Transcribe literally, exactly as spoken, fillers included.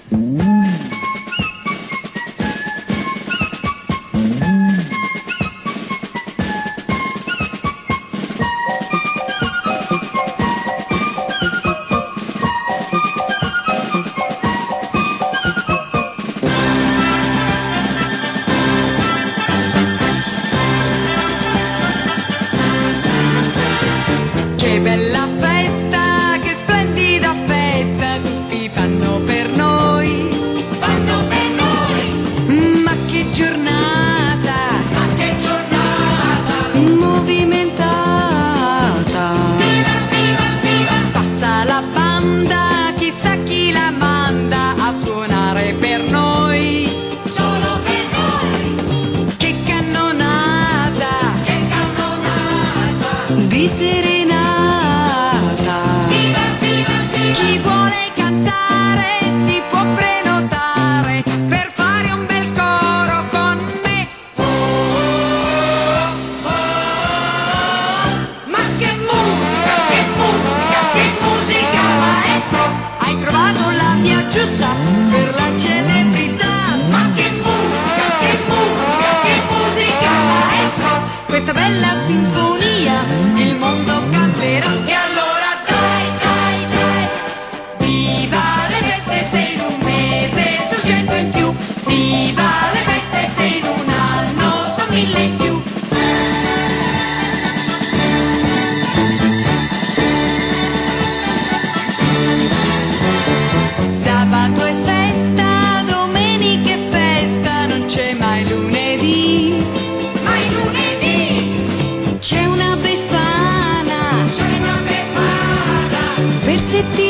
Che bella festa, che splendida festa, tutti fanno per noi, fanno per noi. Ma che giornata, ma che giornata, movimentata. Viva, viva, viva. Passa la banda, chissà chi la manda a suonare per noi, solo per noi. Che cannonata, che cannonata di serenata. Chi vuole cantare si può prenotare per fare un bel coro con me. Oh, oh, oh. Ma che musica, che musica, che musica, maestro! Hai trovato la via giusta per la celebrità. Ma che musica, che musica, che musica, maestro! Questa bella sinfonia il mondo canterà. E allora dai, dai, dai, viva le feste se in un mese sono cento in più, viva le feste se in un anno sono mille in più. Sabato è festa, domenica è festa, non c'è mai lunedì, mai lunedì. C'è una befana, c'è una befana per settimana.